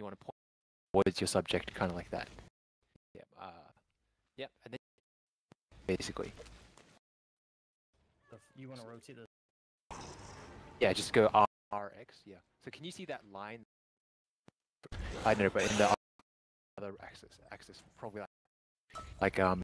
You want to point towards your subject, kind of like that. Yeah. Yeah. And then basically. You want to rotate the. Yeah, just go RX. Yeah. So can you see that line? I know, but in the other axis probably like